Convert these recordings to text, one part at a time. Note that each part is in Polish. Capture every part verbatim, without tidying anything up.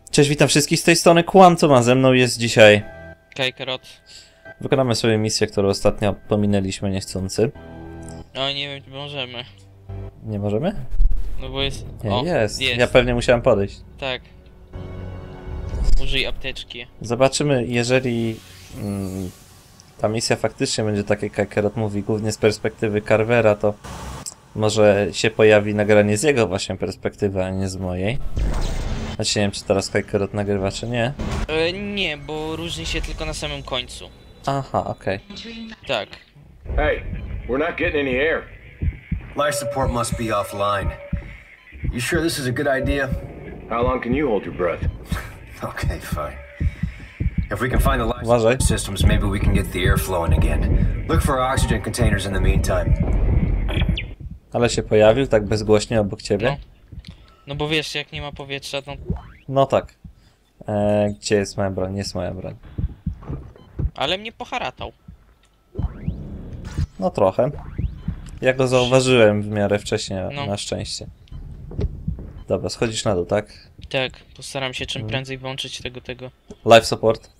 Cześć, witam wszystkich z tej strony Quantum, a ze mną jest dzisiaj Kajkerot. Wykonamy sobie misję, którą ostatnio pominęliśmy niechcący. No nie wiem, czy możemy. Nie możemy? No bo jest... Nie, o, jest. jest. Ja pewnie musiałem podejść. Tak. Użyj apteczki. Zobaczymy, jeżeli mm, ta misja faktycznie będzie tak, jak Kakerot mówi, głównie z perspektywy Carvera, to może się pojawi nagranie z jego właśnie perspektywy, a nie z mojej. Znaczy nie wiem, czy teraz Kakerot nagrywa, czy nie. E, nie, bo różni się tylko na samym końcu. Aha, okej. Tak. Hey, we're not getting any air. Life support must be offline. You sure this is a good idea? How long can you hold your breath? Okay, fine. If we can find the life Uważaj. support systems, maybe we can get the air flowing again. Look for oxygen containers in the meantime. Ale się pojawił tak bezgłośnie obok ciebie. No. No bo wiesz, jak nie ma powietrza, to... No tak. Eee, gdzie jest moja broń? Nie jest moja broń. Ale mnie poharatał. No trochę. Ja go zauważyłem w miarę wcześnie, No. na szczęście. Dobra, schodzisz na dół, tak? Tak, postaram się czym prędzej włączyć tego, tego. Life support.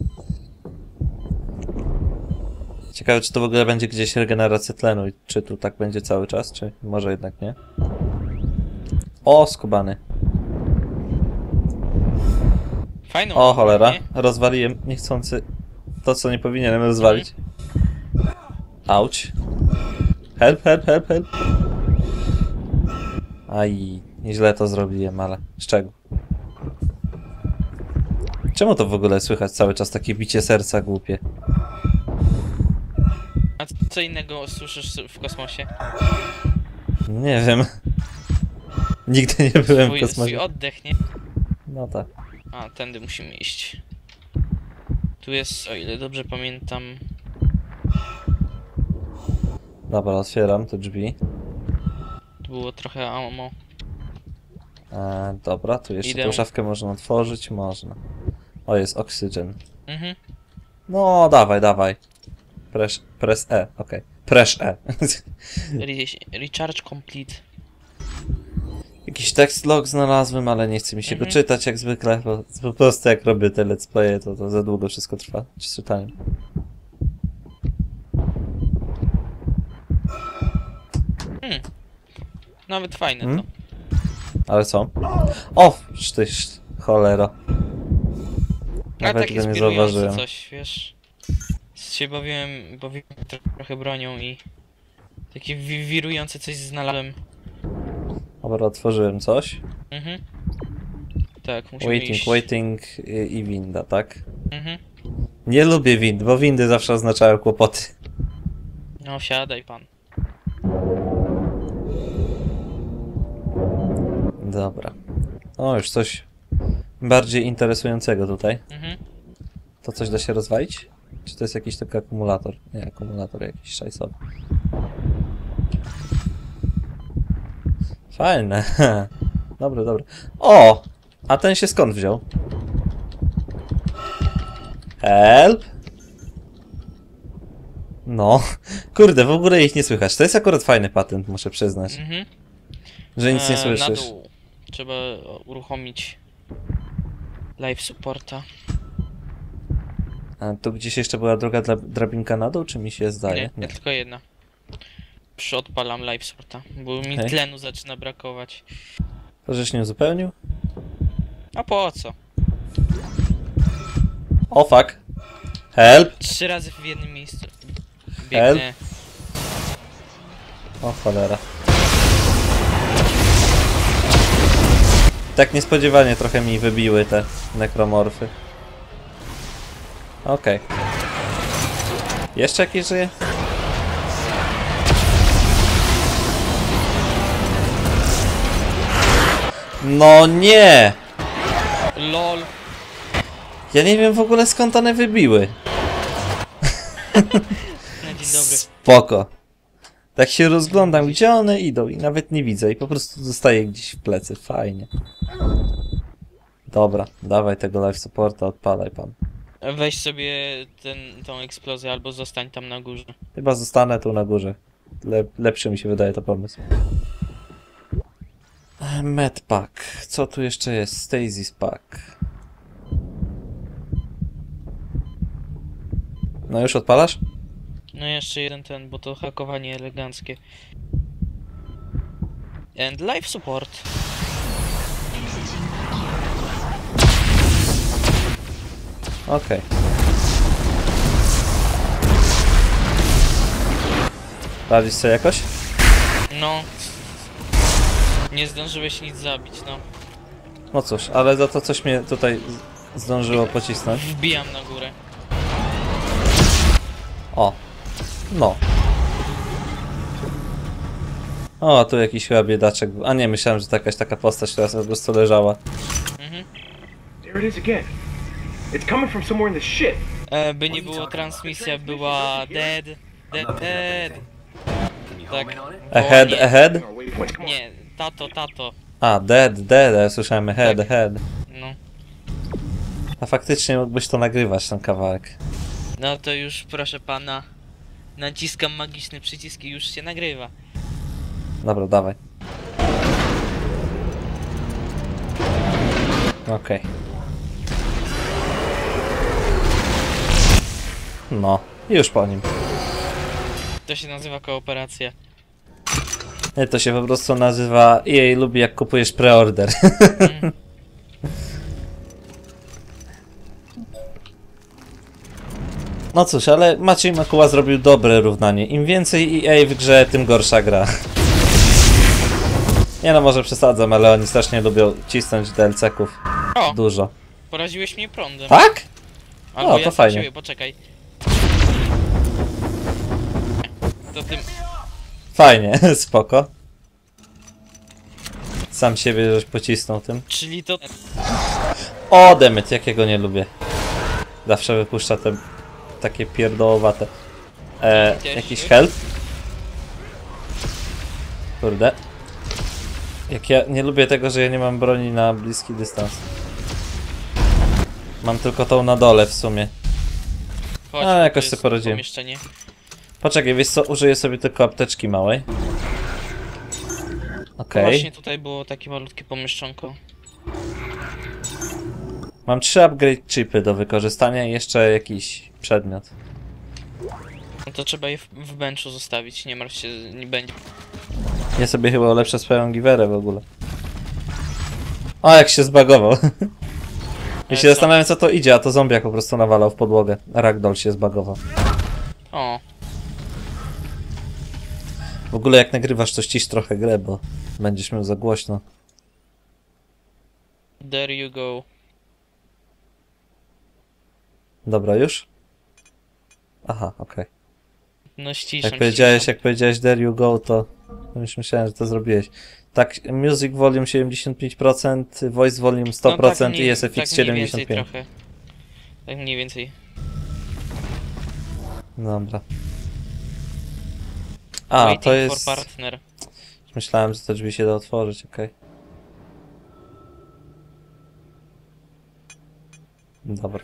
Ciekawe, czy to w ogóle będzie gdzieś regeneracja tlenu i czy tu tak będzie cały czas, czy może jednak nie? O, skubany. Fajną. O, cholera. nie? Rozwaliłem niechcący to, co nie powinienem rozwalić. Auć. Help, help, help, help. Aj, nieźle to zrobiłem, ale z czego? Czemu to w ogóle słychać cały czas takie bicie serca głupie? A co innego słyszysz w kosmosie? Nie wiem. Nigdy nie byłem Swój, w swój kosmosie. oddech, nie? No tak. A, tędy musimy iść. Tu jest, o ile dobrze pamiętam... Dobra, otwieram te drzwi. Tu było trochę ammo. E, dobra, tu jeszcze Idę. tą szafkę można otworzyć? Można. O, jest oksygen. Mhm. No, dawaj, dawaj. Press, press E, okej. Okay. Press E. Re recharge complete. Jakiś tekst log znalazłem, ale nie chce mi się Mhm. go czytać jak zwykle, bo po prostu jak robię te let's playe, to, to za długo wszystko trwa. Czy czytaniem. Hmm. Nawet fajne Hmm? to. Ale co? O! Sztyś, cholera. A Nawet tak tego nie inspirujące zauważyłem. coś, wiesz. Się bawiłem, bawiłem tro trochę bronią i... Takie wi wirujące coś znalazłem. Dobra, otworzyłem coś. Mhm. Tak, musimy Waiting, iść. waiting i, i winda, tak? Mhm. Nie lubię wind, bo windy zawsze oznaczają kłopoty. No, siadaj pan. Dobra. O, już coś bardziej interesującego tutaj. Mhm. To coś da się rozwalić? Czy to jest jakiś taki akumulator? Nie, akumulator jakiś szajsowy. Fajne. Dobre, dobre. O! A ten się skąd wziął? Help! No. Kurde, w ogóle ich nie słychać. To jest akurat fajny patent, muszę przyznać. Mhm. Że nic nie E, Na słyszysz. dół. Trzeba uruchomić... Live supporta. A tu gdzieś jeszcze była druga dra drabinka na dół, czy mi się zdaje? Nie, tylko jedna. Przyodpalam live supporta, bo mi Okej. tlenu zaczyna brakować. To żeś nie uzupełnił? A po co? O fuck. Help! Trzy razy w jednym miejscu. Help. Biegnę. O cholera. Tak niespodziewanie trochę mi wybiły te nekromorfy. Okej. Okay. Jeszcze jakieś żyje? No nie! LOL. Ja nie wiem w ogóle skąd one wybiły. Na dzień dobry. Spoko. Tak się rozglądam, gdzie one idą i nawet nie widzę i po prostu zostaję gdzieś w plecy. Fajnie. Dobra, dawaj tego life supporta, odpalaj pan. Weź sobie ten, tą eksplozję albo zostań tam na górze. Chyba zostanę tu na górze. Le lepszy mi się wydaje to pomysł. Medpack. Co tu jeszcze jest? Stasis Pack. No już odpalasz? No jeszcze jeden ten, bo to hakowanie eleganckie. And life support. Okej. Radzisz sobie jakoś? No. Nie zdążyłeś nic zabić, no. No cóż, ale za to coś mnie tutaj z- zdążyło pocisnąć. Wbijam na górę. O. No. O, tu jakiś chyba biedaczek był. A nie, myślałem, że to jakaś taka postać, która sobie po prostu leżała. Mhm. There it is again. It's coming from somewhere in the ship. E, by nie było, transmisja była dead. Dead, dead. Can you Tak. home in on it? Ahead, nie. ahead? Our waypoints. Come on. Nie, tato, tato. A, dead, dead, ja słyszałem ahead, Tak. ahead. No. A faktycznie mógłbyś to nagrywać, ten kawałek. No to już proszę pana. Naciskam magiczny przycisk i już się nagrywa. Dobra, dawaj. Okej. No, już po nim. To się nazywa kooperacja. Nie, to się po prostu nazywa E A lubi jak kupujesz preorder. Mm. No cóż, ale Maciej Makuła zrobił dobre równanie. Im więcej E A w grze, tym gorsza gra. Nie no, może przesadzam, ale oni strasznie lubią cisnąć D L C-ków. O, Dużo. poraziłeś mnie prądem. Tak? Albo O, ja to sam fajnie. siebie, poczekaj. To tym... Fajnie, spoko. Sam siebie żeś pocisnął tym. Czyli to... O, demet, jakiego nie lubię. Zawsze wypuszcza te takie pierdołowate. E, Też jakiś już? help? Kurde. Jak ja nie lubię tego, że ja nie mam broni na bliski dystans. Mam tylko tą na dole w sumie. Chodź, A, to jakoś jest sobie poradziłem. pomieszczenie. Poczekaj, wiesz co? Użyję sobie tylko apteczki małej. Okej. Właśnie tutaj było takie malutkie pomieszczonko. Mam trzy upgrade chipy do wykorzystania i jeszcze jakiś przedmiot. No to trzeba je w, w benchu zostawić, nie martw się, nie będzie. Ja sobie chyba ulepszę swoją giwerę w ogóle. O, jak się zbagował. I się co? zastanawiam, co to idzie, a to zombiak po prostu nawalał w podłogę. Ragdoll się zbagował. O, W ogóle jak nagrywasz, to ścisz trochę grę, bo będziesz miał za głośno. there you go. Dobra, już? Aha, okej. No ściszam. Jak powiedziałeś, ściszam. jak powiedziałeś there you go, to już myślałem, że to zrobiłeś. Tak, music volume siedemdziesiąt pięć procent, voice volume sto procent no, tak i mniej- S F X tak mniej więcej siedemdziesiąt pięć. trochę. Tak mniej więcej. Dobra. A, Waiting to jest... for partner. Myślałem, że te drzwi się da otworzyć, okej. Dobra.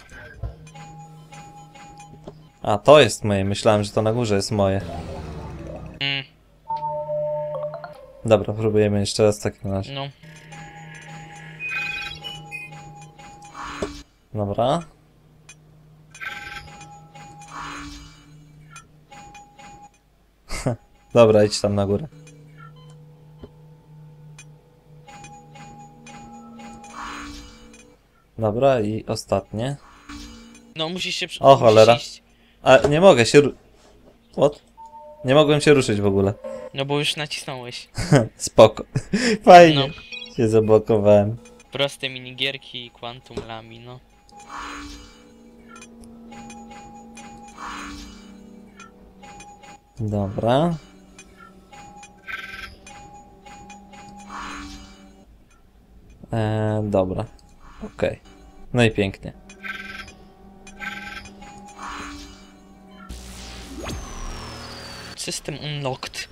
A, to jest moje. Myślałem, że to na górze jest moje. Mm, Dobra, próbujemy jeszcze raz w takim razie. no. Dobra. Dobra, idź tam na górę. Dobra, i ostatnie. No musisz się przy... O, musisz cholera. iść. A, nie mogę się ru... What? Nie mogłem się ruszyć w ogóle. No bo już nacisnąłeś. Spoko. Fajnie. No. Się zablokowałem. Proste minigierki i Quantum Lami, no. Dobra. Eee, dobra. Okej. No i pięknie. System unlocked.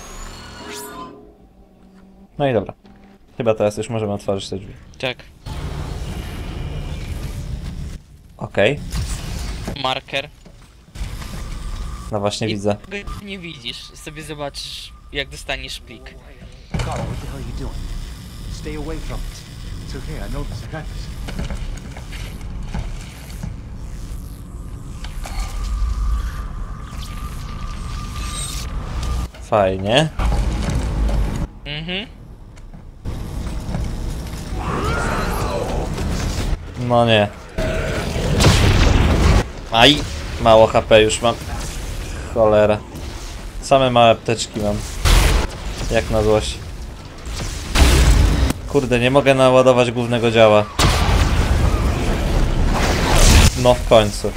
No i dobra. Chyba teraz już możemy otworzyć te drzwi. Tak. Okej. Marker. No właśnie I widzę. go nie widzisz. Sobie zobaczysz, jak dostaniesz plik. Carl, what the hell are you doing? Stay away from it. It's okay, I know this. I got this. Fajnie. Mhm. No nie. Aj! Mało H P już mam. Cholera. Same małe apteczki mam. Jak na złość. Kurde, nie mogę naładować głównego działa. No w końcu.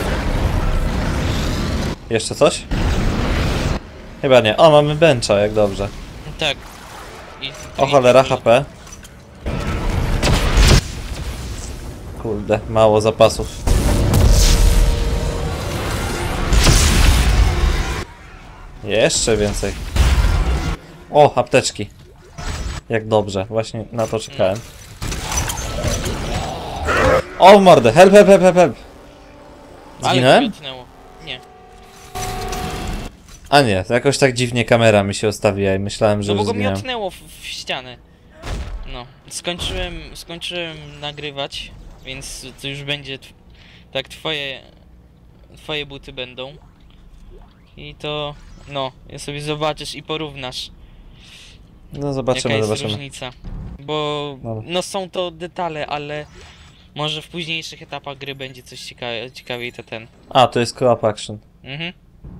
Jeszcze coś? Chyba nie. O, mamy bencha, jak dobrze. Tak. I O cholera, H P. Kurde, mało zapasów. Jeszcze więcej. O, apteczki. Jak dobrze, właśnie na to czekałem. O, mordę, help, help, help, help, help. Ale Zginąłem? mi odtnęło. Nie. A nie, to jakoś tak dziwnie kamera mi się ustawiła i myślałem, że No bo już go mi zginąłem. otnęło w, w ścianę. No. Skończyłem, skończyłem nagrywać, więc to już będzie tw tak twoje twoje buty będą. I to no, ja sobie zobaczysz i porównasz, No jaka zobaczymy, jest zobaczymy. różnica. Bo Dobra. no są to detale, ale może w późniejszych etapach gry będzie coś cieka ciekawiej to ten. A, to jest co-op action. Mhm.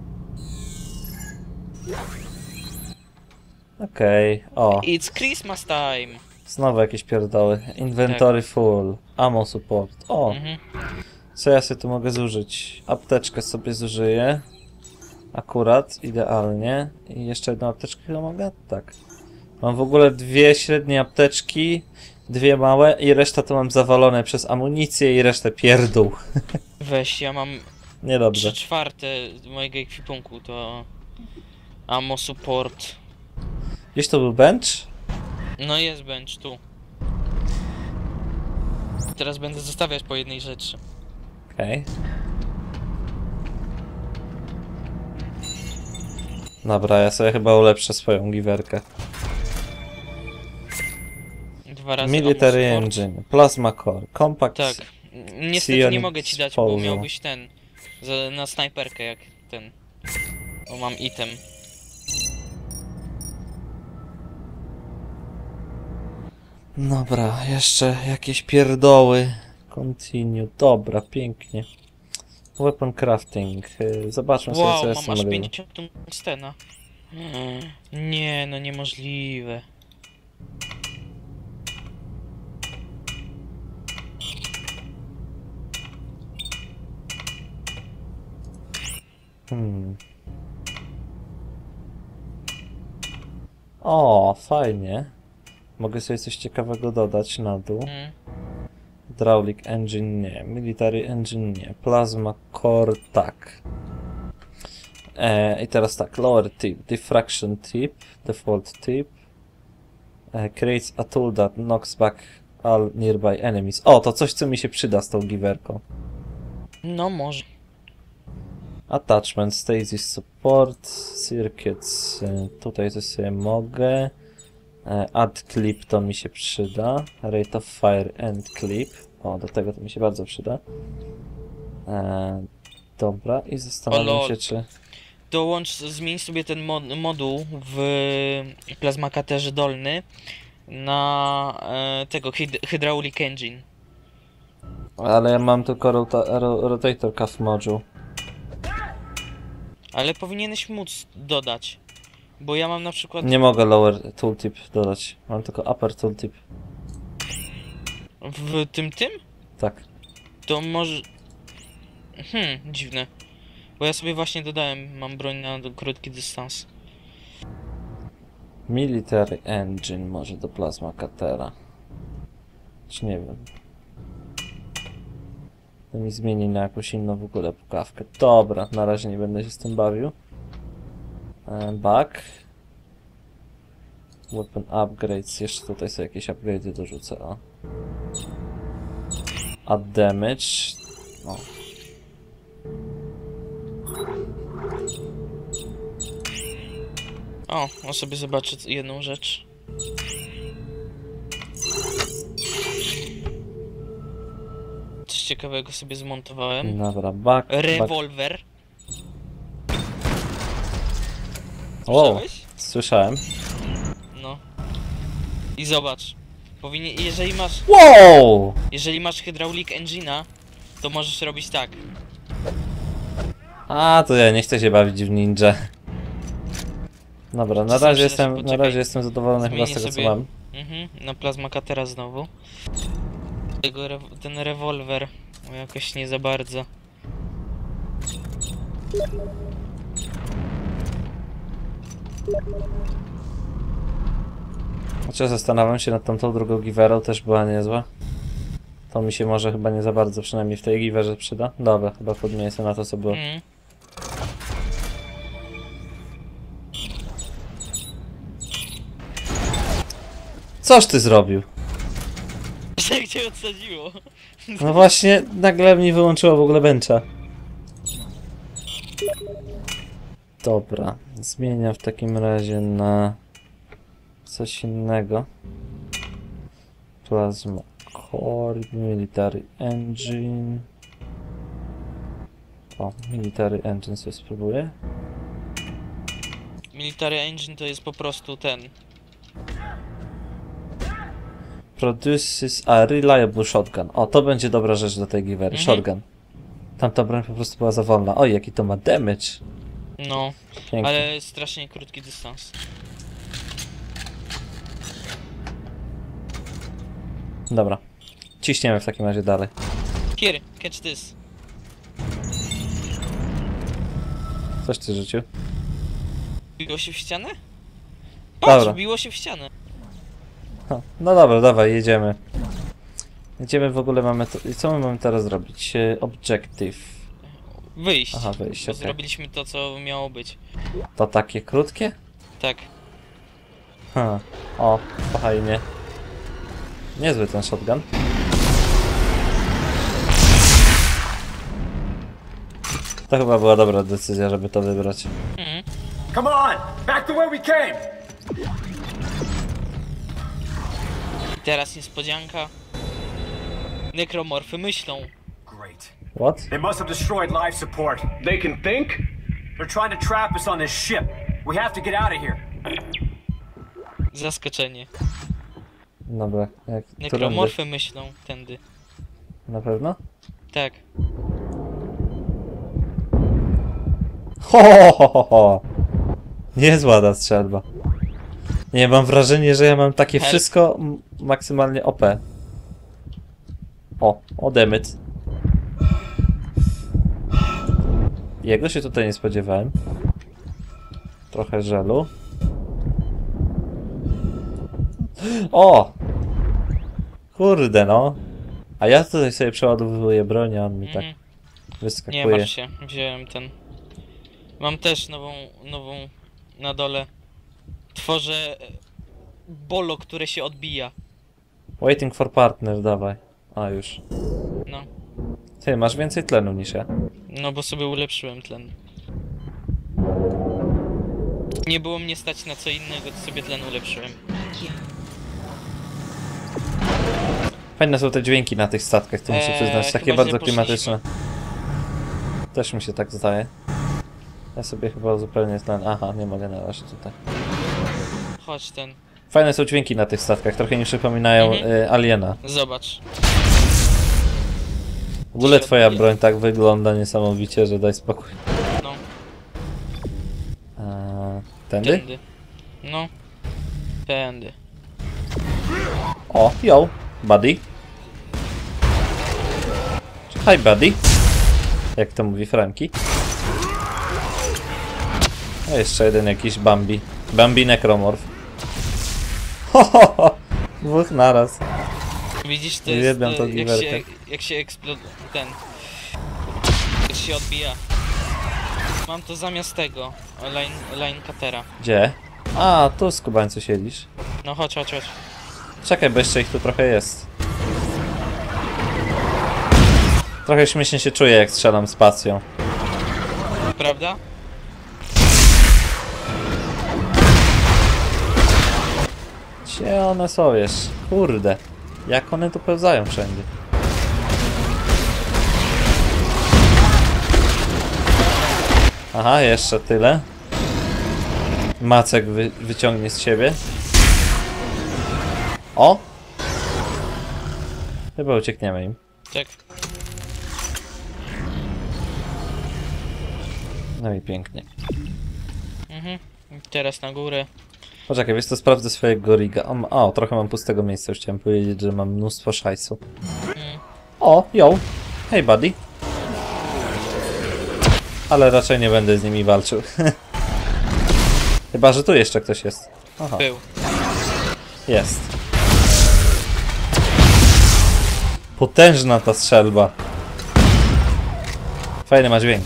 Okej, o. It's Christmas time. Znowu jakieś pierdoły. Inventory full. Ammo support. O, Mhm. co ja sobie tu mogę zużyć? Apteczkę sobie zużyję. Akurat, idealnie. I jeszcze jedną apteczkę chyba mogę? Tak. Mam w ogóle dwie średnie apteczki, dwie małe i reszta to mam zawalone przez amunicję i resztę pierdół. Weź, ja mam Niedobrze. trzy czwarte mojego ekwipunku to ammo support. Gdzieś to był bench? No jest bench tu. Teraz będę zostawiać po jednej rzeczy. Okej. Dobra, ja sobie chyba ulepszę swoją giwerkę. Dwa razy Military ammo support. Engine, Plasma Core, Compact. Tak. Niestety Psionic nie mogę ci dać, bo Disposal. miałbyś ten za, na snajperkę jak ten. Bo mam item. Dobra, jeszcze jakieś pierdoły. Continue, dobra, pięknie. Weapon crafting, y, zobaczmy sobie co Wow, jest mam aż w tym pięćdziesiąt tungstena. Nie, no niemożliwe. Hmm. O, fajnie. Mogę sobie coś ciekawego dodać na dół. Mm. Hydraulic Engine nie, Military Engine nie, Plasma Core tak. E, I teraz tak, Lower Tip, Diffraction Tip, Default Tip. E, creates a tool that knocks back all nearby enemies. O, to coś co mi się przyda z tą giwerką. No może. Attachment, Stasis Support, Circuits, e, tutaj coś sobie mogę. E, add Clip to mi się przyda. Rate of Fire and Clip. O, do tego to mi się bardzo przyda. E, dobra, i O zastanawiam lol. się, czy... Dołącz, zmień sobie ten mod moduł w plazmakaterze dolny na e, tego hyd Hydraulic Engine. Ale ja mam tylko rota ro Rotator Cuff Module. Ale powinieneś móc dodać. Bo ja mam na przykład Nie mogę Lower Tooltip dodać. Mam tylko Upper Tooltip. w tym tym? Tak. To może... Hmm, dziwne. Bo ja sobie właśnie dodałem, mam broń na krótki dystans. Military Engine może do Plasma Cuttera. Czy nie wiem. To mi zmieni na jakąś inną w ogóle pukawkę. Dobra, na razie nie będę się z tym bawił. E, back. Weapon upgrades. Jeszcze tutaj sobie jakieś upgrade'y dorzucę. O. Add damage. O. O, o sobie zobaczę jedną rzecz. Coś ciekawego sobie zmontowałem. Dobra, back. back. Rewolwer. Wow, Słyszałeś? słyszałem. No. I zobacz. Powinien, jeżeli masz, Wow! jeżeli masz Hydraulic Engine'a, to możesz robić tak. A, to ja nie chcę się bawić w ninja. Dobra, na Czasem razie się da się jestem, na poczekaj. razie jestem zadowolony chyba z Zmienię tego co sobie- mam. Mhm, na plazmakatera znowu. Tego re ten rewolwer, o, jakoś nie za bardzo. Chociaż zastanawiam się nad tamtą drugą giwerą, też była niezła. To mi się może chyba nie za bardzo, przynajmniej w tej giwerze przyda. Dobra, chyba podmienię sobie na to co było. Mhm. Coś ty zrobił? Jak cię odsadziło? No właśnie, nagle mi wyłączyło w ogóle bencha. Dobra, zmieniam w takim razie na coś innego. Plasma Core, Military Engine. O, Military Engine sobie spróbuję. Military Engine to jest po prostu ten. Produces a reliable shotgun. O, to będzie dobra rzecz do tej givery. Mhm. Shotgun. Tamta broń po prostu była za wolna. Oj, jaki to ma damage. No, Pięknie. ale strasznie krótki dystans. Dobra. Ciśniemy w takim razie dalej. Here, catch this. Coś ty rzucił? Biło się w ścianę? Patrz, Dobra. biło się w ścianę. Ha, no dobra, dawaj, jedziemy. Jedziemy, w ogóle mamy to... I co my mamy teraz zrobić? E, Objective. Wyjść. Aha, wyjść, Bo okej. zrobiliśmy to, co miało być. To takie krótkie? Tak. Ha. O, fajnie. Niezły ten shotgun. To chyba była dobra decyzja, żeby to wybrać. Mhm. Come on! Back the way we came! I teraz niespodzianka. Nekromorfy myślą. Great. What? They must have destroyed life support. They can think? They're trying to trap us on this ship. We have to get out of here. Zaskoczenie. Dobra, jak... którędy? Nekromorfy myślą tędy. Na pewno? Tak. Ho, ho, ho, ho, ho. Niezła ta strzelba. Nie, mam wrażenie, że ja mam takie Help. wszystko m- maksymalnie O P. O, odemyt. Jego się tutaj nie spodziewałem. Trochę żelu. O! Kurde no. A ja tutaj sobie przeładowuję broń, a on mi tak Mhm. Nie wyskakuje. martw się, wziąłem ten. Mam też nową, nową na dole. Tworzę e, bolo, które się odbija. Waiting for partner, dawaj. A już. No, Ty, masz więcej tlenu niż ja. no bo sobie ulepszyłem tlen. Nie było mnie stać na co innego, to sobie tlen ulepszyłem. Fajne są te dźwięki na tych statkach, to muszę Eee, przyznać. Takie chyba źle bardzo klimatyczne. Też mi się tak zdaje. Ja sobie chyba zupełnie ten... Aha, nie mogę na razie tutaj. Chodź ten, Fajne są dźwięki na tych statkach, trochę mi przypominają Mhm. y, Aliena. zobacz. W ogóle się twoja odbija. broń tak wygląda niesamowicie, że daj spokój. No, Eee, tędy? tędy. No, tędy. O, yo, buddy. Hi, buddy. Jak to mówi Franki. A jeszcze jeden jakiś Bambi. Bambi Necromorph. Ho, ho, ho. Dwóch naraz. Widzisz, to jest Uwielbiam e, tą jak się, giwerkę. jak się eksplod... ten... Jak się odbija. Mam to zamiast tego, line, line cuttera. Gdzie? A, tu skubańcu siedzisz. No chodź, chodź, chodź. Czekaj, bo jeszcze ich tu trochę jest. Trochę śmiesznie się czuję, jak strzelam spacją. Prawda? Gdzie one są jeszcze? Kurde. Jak one tu pełzają wszędzie? Aha, jeszcze tyle. macek wy wyciągnie z siebie. O! Chyba uciekniemy im. Tak. No i pięknie. Mhm. Teraz na górę. Poczekaj, wiesz co, sprawdzę swojego riga. O, o, trochę mam pustego miejsca, już chciałem powiedzieć, że mam mnóstwo szajsu. Mm. O, yo! Hej, buddy. Ale raczej nie będę z nimi walczył. Chyba, że tu jeszcze ktoś jest. Aha, Był. jest. Potężna ta strzelba. Fajny ma dźwięk.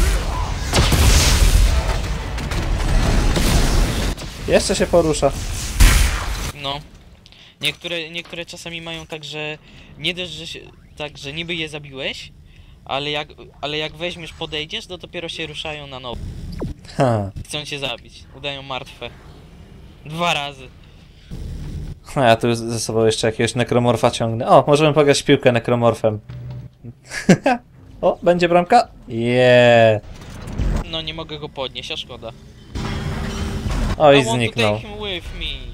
Jeszcze się porusza. No. Niektóre, niektóre czasami mają tak, że nie dość, że się, tak, że niby je zabiłeś, ale jak, ale jak weźmiesz, podejdziesz, to dopiero się ruszają na nowo. Ha. Chcą cię zabić. Udają martwe. Dwa razy. A ja tu ze sobą jeszcze jakiegoś nekromorfa ciągnę. O, możemy pograć w piłkę nekromorfem. O, będzie bramka? Yeah. No nie mogę go podnieść, a szkoda. O, i I want to zniknął. take him with me.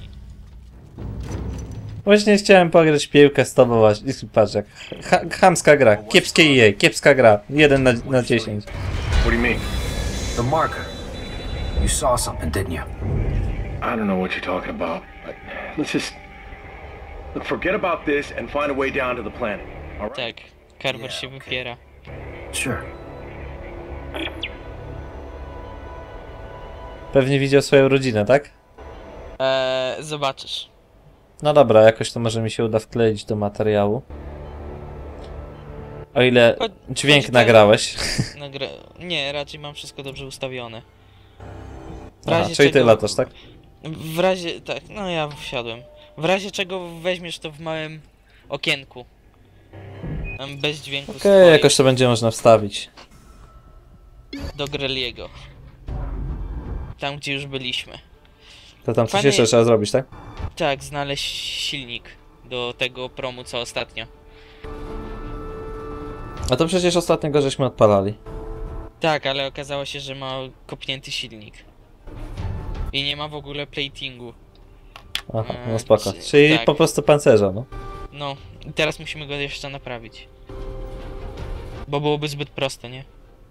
Właśnie chciałem pograć w piłkę z tobą właśnie. Patrz jak. Ha chamska gra. Kiepskie E A. Kiepska gra. jeden na, na dziesięć. What do you mean? The marker. You saw something, didn't you? I don't know what you're talking about, but let's just... Look, forget about this and find a way down to the planet, all right? Tak, Carver Yeah, się okay. wypiera. Sure. Pewnie widział swoją rodzinę, tak? Eee, zobaczysz. No dobra, jakoś to może mi się uda wkleić do materiału. O ile Chodź- dźwięk chodź nagrałeś. Nagra... Nie, raczej mam wszystko dobrze ustawione. W Aha, razie czyli ty czego- latasz, tak? W razie... tak, no ja wsiadłem. W razie czego weźmiesz to w małym okienku. Tam bez dźwięku Okej, swojej, jakoś to będzie można wstawić. do Greliego. Tam gdzie już byliśmy. To tam coś Fajnie- jeszcze trzeba zrobić, tak? Tak, znaleźć silnik do tego promu co ostatnio. A to przecież ostatniego żeśmy odpalali. Tak, ale okazało się, że ma kopnięty silnik. I nie ma w ogóle platingu. Aha, no Eee, spoko. czy- Czyli tak. po prostu pancerza, no. No, i teraz musimy go jeszcze naprawić. Bo byłoby zbyt proste, nie?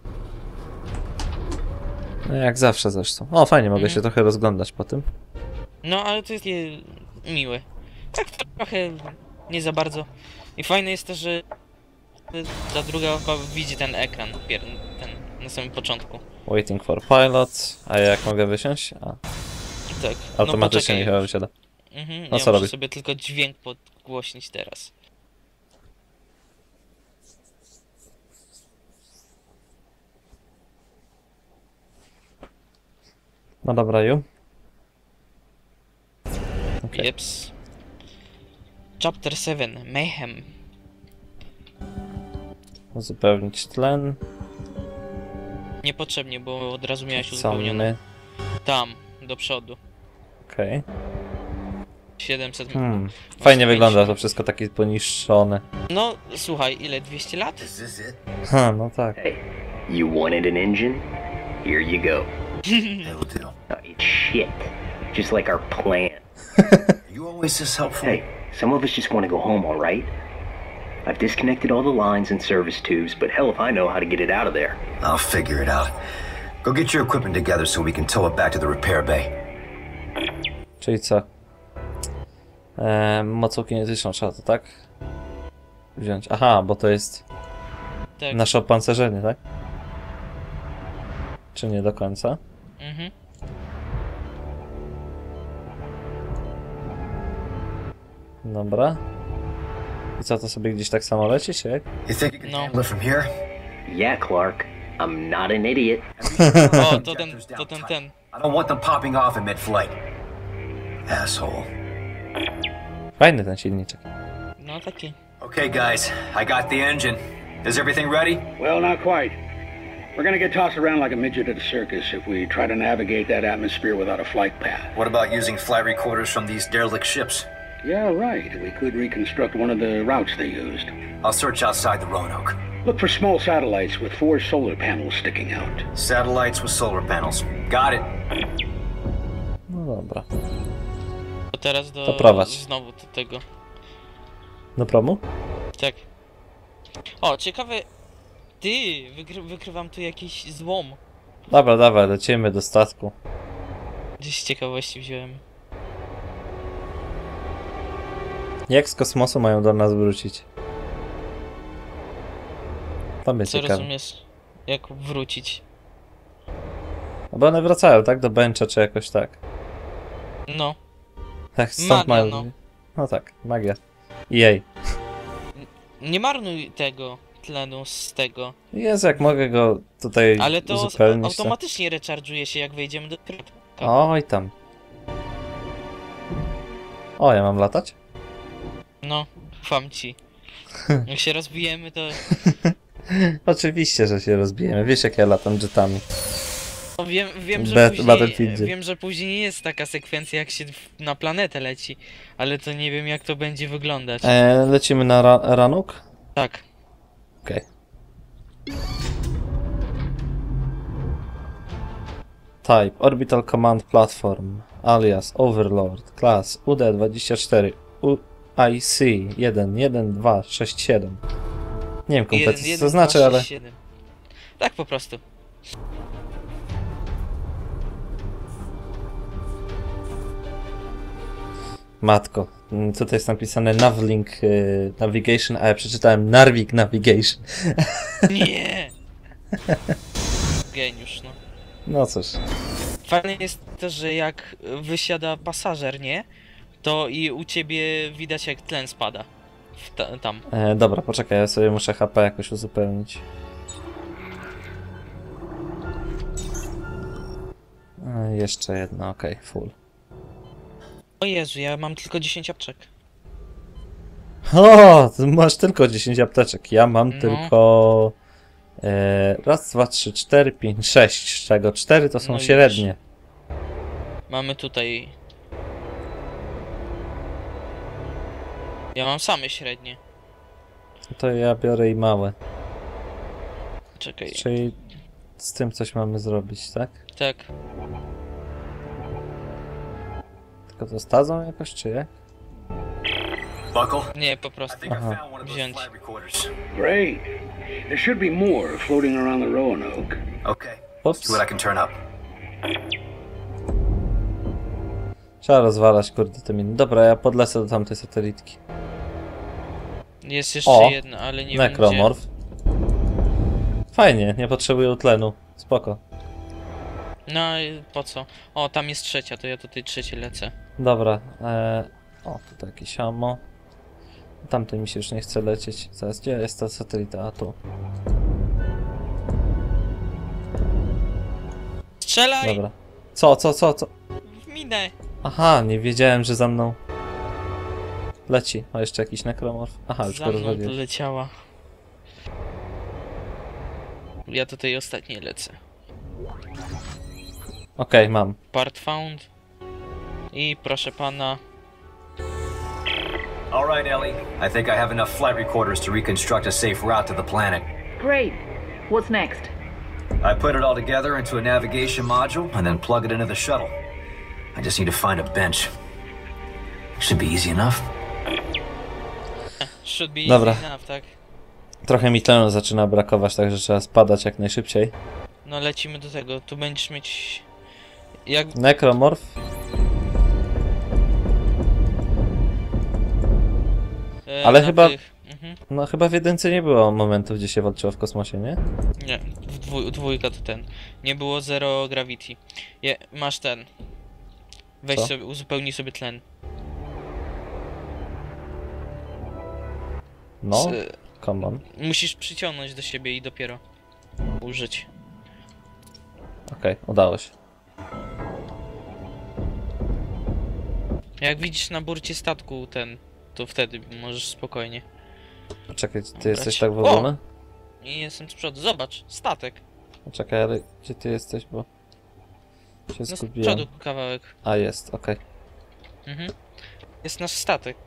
No jak zawsze zresztą. O, fajnie, mogę Mhm. się trochę rozglądać po tym. No, ale to jest takie miłe. Tak trochę nie za bardzo. I fajne jest też, że ta druga oko widzi ten ekran, pier- ten na samym początku. Waiting for pilot. A jak mogę wysiąść? A, Tak. automatycznie no, mi chyba wysiada. Mhm, A ja co muszę robi? sobie tylko dźwięk podgłośnić teraz. No dobra, ju. Okej. Jeps. Chapter seven. Mayhem. Uzupełnić tlen. Niepotrzebnie, bo od razu miałeś uzupełnione. Samy. Tam, do przodu. Okej. siedemset. Hmm. Fajnie pięć. wygląda to wszystko takie poniszczone. No, słuchaj, ile? dwieście lat? Is this it? Ha, no tak. Hey, you wanted an engine? Here you go. It'll do. Uh, it's shit. Just like our plan. Are you always this helpful? Hey, some of us just want to go home, all right? I've disconnected all the lines and service tubes, but hell if I know how to get it out of there. I'll figure it out. Go get your equipment together so we can tow it back to the repair bay. Czyli co? Eee, mocą kinetyczną trzeba to, tak? Wziąć. Aha, bo to jest Tak. nasze opancerzenie, tak? Czy nie do końca? Mhm. Dobra. I co, to sobie gdzieś tak samo leci, czy jak? You think you can No. handle it from here? Yeah, Clark. I'm not an idiot. O, to ten, to ten, ten. I don't want them popping off in mid-flight. Asshole. Fajny ten silniczek. No taki. Okay, guys, I got the engine. Is everything ready? Well, not quite. We're gonna get tossed around like a midget at a circus if we try to navigate that atmosphere without a flight path. What about using flight recorders from these derelict ships? Yeah, right. We could reconstruct one of the routes they used. I'll search outside the Roanoke. Look for small satellites with four solar panels sticking out. Satellites with solar panels. Got it. Dobra. To teraz do... To prowadź. Znowu do tego. Do promu? Tak. O, ciekawe... Ty, wykry wykrywam tu jakiś złom. Dobra, dawaj, lecimy do statku. Gdzieś z ciekawości wziąłem. Jak z kosmosu mają do nas wrócić? To mnie Co ciekawe. rozumiesz? Jak wrócić? No bo one wracają, tak? Do bencha czy jakoś tak. No. Tak, stąd Magia, mają... no. No tak, magia. Jej. Nie marnuj tego tlenu z tego. Jezu, jak mogę go tutaj Ale to uzupełnić. to- automatycznie recharge'uje się jak wejdziemy do środka. Oj tam. O, ja mam latać? No, ufam ci. Jak się rozbijemy, to... Oczywiście, że się rozbijemy. Wiesz, jak ja latam jetami. No wiem, wiem, że Bat- później, Battlefieldzie. wiem, że później nie jest taka sekwencja, jak się w- na planetę leci. Ale to nie wiem, jak to będzie wyglądać. E, lecimy na ra Ranuk? Tak. Okej. Type Orbital Command Platform alias Overlord Class U D dwadzieścia cztery U I C jeden jeden dwa sześć siedem. Nie wiem kompletnie co to znaczy, ale... siedem. Tak po prostu. Matko, mm, tutaj jest napisane Navlink y, Navigation, a ja przeczytałem Narvik Navigation. Nie! Geniusz, no. No cóż. Fajne jest to, że jak wysiada pasażer, nie? To i u ciebie widać, jak tlen spada. W ta tam. E, dobra, poczekaj, ja sobie muszę H P jakoś uzupełnić. E, jeszcze jedno, okej, full. O Jezu, ja mam tylko dziesięć apczek. O, ty masz tylko dziesięć apteczek. Ja mam No. tylko... E, raz, dwa, trzy, cztery, pięć, sześć, z czego cztery to są No średnie. Mamy tutaj... Ja mam same średnie. To ja biorę i małe. Czekaj. Czyli z tym coś mamy zrobić, tak? Tak. Tylko to stadzą jakoś, czy jak? Buckle? Nie, po I prostu. think I Uh-huh. found one of those Wziąć. flight recorders. Great. There should be more floating around the Roanoke. Okay. Ups. See what I can turn up. Trzeba rozwalać, kurde, te miny. Dobra, ja podlecę do tamtej satelitki. Jest jeszcze O, jedna, ale nie Necromorph. Fajnie, nie potrzebują tlenu. Spoko. wiem gdzie. No i po co? O, tam jest trzecia, to ja do tej trzeciej lecę. Dobra, e... o, tutaj jakieś ammo. Tamtej mi się już nie chce lecieć. Zaraz, gdzie jest ta satelita? A tu. Strzelaj! Dobra. Co, co, co, co? W minę! Aha, nie wiedziałem, że za mną leci. O, jeszcze jakiś nekromorf. Aha, już Za go mną rozwaliłeś. doleciała. Ja do tej ostatniej lecę. Okej, mam. Part found. I proszę pana... All right, Ellie. I think I have enough flight recorders to reconstruct a safe route to the planet. Great. What's next? I put it all together into a navigation module and then plug it into the shuttle. I just need to find a bench. Should be easy enough. Should be Dobra. easy enough, tak? Trochę mi tlenu zaczyna brakować, także trzeba spadać jak najszybciej. No lecimy do tego. Tu będziesz mieć... Jak... Nekromorf. E, Ale na chyba- Tych... Mhm. No chyba w jedynce nie było momentów, gdzie się walczyło w kosmosie, nie? Nie, w dwój, dwójka to ten. Nie było zero gravity. Je, masz ten. Weź Co? sobie, uzupełnij sobie tlen. No, S- come on. musisz przyciągnąć do siebie i dopiero użyć. Okej, udało się. Jak widzisz na burcie statku ten, to wtedy możesz spokojnie. Poczekaj, ty Brać. jesteś tak w O! ogóle? I jestem z przodu. Zobacz, statek. Poczekaj, ale gdzie ty jesteś, bo się No z zgubiłem. przodu kawałek. A, jest, okej. Mhm. Jest nasz statek.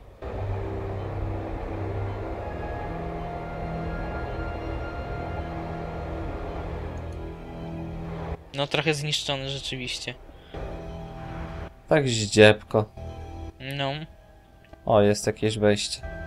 No trochę zniszczony rzeczywiście. Tak zdziepko. No. O, jest jakieś wejście.